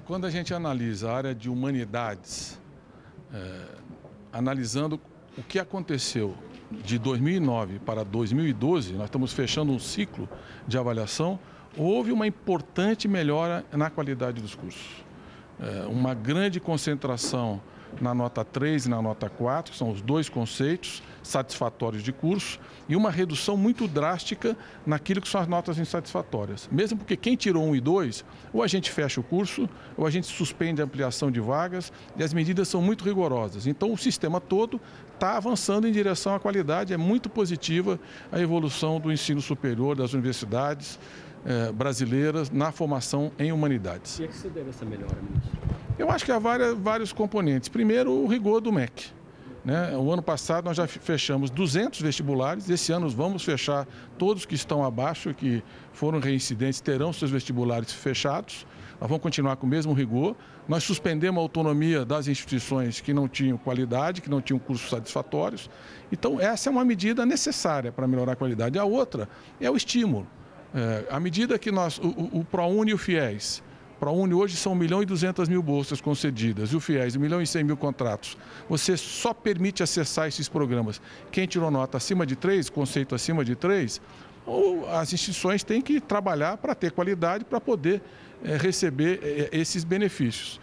Quando a gente analisa a área de humanidades, analisando o que aconteceu de 2009 para 2012, nós estamos fechando um ciclo de avaliação, houve uma importante melhora na qualidade dos cursos. Uma grande concentração na nota 3 e na nota 4, que são os dois conceitos satisfatórios de curso, e uma redução muito drástica naquilo que são as notas insatisfatórias. Mesmo porque quem tirou 1 e 2, ou a gente fecha o curso, ou a gente suspende a ampliação de vagas, e as medidas são muito rigorosas. Então o sistema todo está avançando em direção à qualidade, é muito positiva a evolução do ensino superior, das universidades brasileiras na formação em humanidades. E a que se deve essa melhora, ministro? Eu acho que há vários componentes. Primeiro, o rigor do MEC. O ano passado nós já fechamos 200 vestibulares, esse ano vamos fechar todos que estão abaixo, que foram reincidentes, terão seus vestibulares fechados. Nós vamos continuar com o mesmo rigor. Nós suspendemos a autonomia das instituições que não tinham qualidade, que não tinham cursos satisfatórios. Então, essa é uma medida necessária para melhorar a qualidade. A outra é o estímulo. À medida que o ProUni e o FIES, ProUni hoje são 1.200.000 bolsas concedidas e o FIES 1.100.000 contratos. Você só permite acessar esses programas quem tirou nota acima de 3, conceito acima de 3, ou as instituições têm que trabalhar para ter qualidade, para poder receber esses benefícios.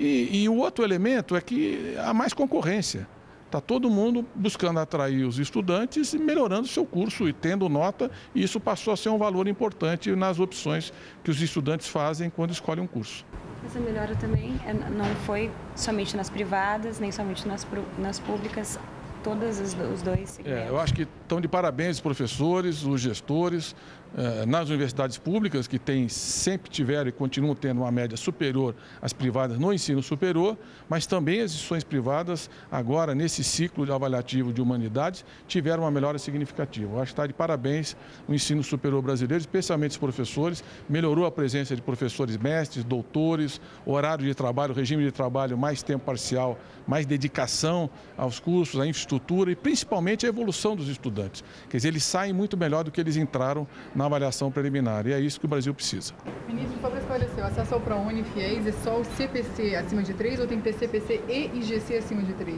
E o outro elemento é que há mais concorrência. Está todo mundo buscando atrair os estudantes e melhorando seu curso e tendo nota, e isso passou a ser um valor importante nas opções que os estudantes fazem quando escolhem um curso. Essa melhora também não foi somente nas privadas, nem somente nas públicas, todos os dois segmentos. Eu acho que estão de parabéns os professores, os gestores, nas universidades públicas, que sempre tiveram e continuam tendo uma média superior às privadas no ensino superior, mas também as instituições privadas, agora nesse ciclo de avaliativo de humanidades, tiveram uma melhora significativa. Eu acho que está de parabéns o ensino superior brasileiro, especialmente os professores, melhorou a presença de professores mestres, doutores, horário de trabalho, regime de trabalho, mais tempo parcial, mais dedicação aos cursos, à infraestrutura e principalmente a evolução dos estudantes. Quer dizer, eles saem muito melhor do que eles entraram na avaliação preliminar, e é isso que o Brasil precisa. Ministro, só para esclarecer, o acesso ao ProUni e FIES é só o CPC acima de 3 ou tem que ter CPC e IGC acima de 3?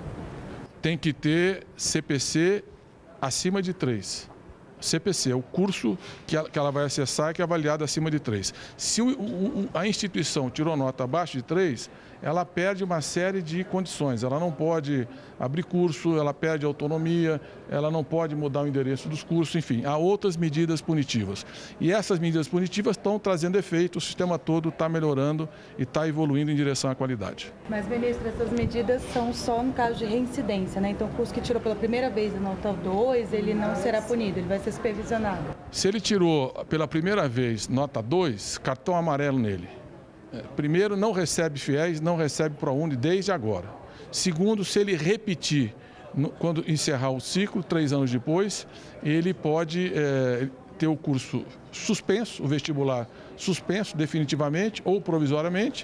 Tem que ter CPC acima de 3. CPC é o curso que ela vai acessar, que é avaliado acima de 3. Se a instituição tirou nota abaixo de 3, ela perde uma série de condições. Ela não pode abrir curso, ela perde autonomia, ela não pode mudar o endereço dos cursos, enfim, há outras medidas punitivas. E essas medidas punitivas estão trazendo efeito, o sistema todo está melhorando e está evoluindo em direção à qualidade. Mas, ministro, essas medidas são só no caso de reincidência, né? Então, o curso que tirou pela primeira vez a nota 2, ele não será punido, ele vai ser supervisionado. Se ele tirou pela primeira vez nota 2, cartão amarelo nele. Primeiro, não recebe FIES, não recebe ProUni desde agora. Segundo, se ele repetir, quando encerrar o ciclo, 3 anos depois, ele pode ter o curso suspenso, o vestibular suspenso definitivamente ou provisoriamente,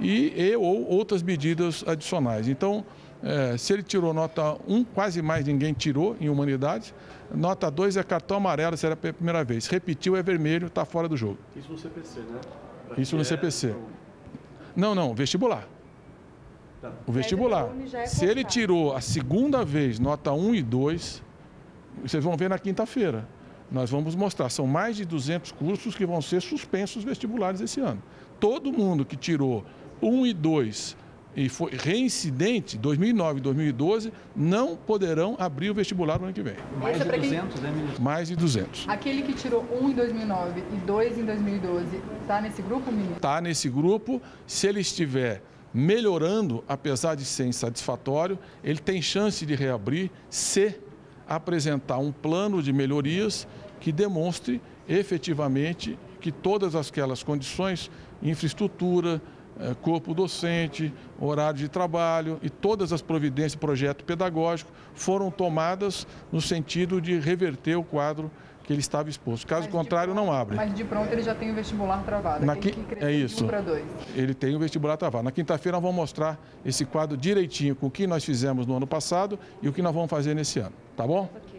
ou outras medidas adicionais. Então, se ele tirou nota 1, quase mais ninguém tirou em humanidades. Nota 2 é cartão amarelo, será pela primeira vez. Repetiu, é vermelho, está fora do jogo. Isso no CPC, né? Isso no CPC. Não, vestibular. O vestibular. Se ele tirou a segunda vez nota 1 e 2, vocês vão ver na quinta-feira. Nós vamos mostrar, são mais de 200 cursos que vão ser suspensos vestibulares esse ano. Todo mundo que tirou 1 e 2 e foi reincidente, 2009 e 2012, não poderão abrir o vestibular no ano que vem. Mais de 200, né, ministro? Mais de 200. Aquele que tirou 1 em 2009 e 2 em 2012, está nesse grupo, ministro? Está nesse grupo. Se ele estiver melhorando, apesar de ser insatisfatório, ele tem chance de reabrir se apresentar um plano de melhorias que demonstre efetivamente que todas aquelas condições, infraestrutura, corpo docente, horário de trabalho e todas as providências do projeto pedagógico foram tomadas no sentido de reverter o quadro que ele estava exposto. Caso contrário, não abre. Mas de pronto ele já tem o vestibular travado. É isso. Ele tem o vestibular travado. Na quinta-feira nós vamos mostrar esse quadro direitinho com o que nós fizemos no ano passado e o que nós vamos fazer nesse ano. Tá bom?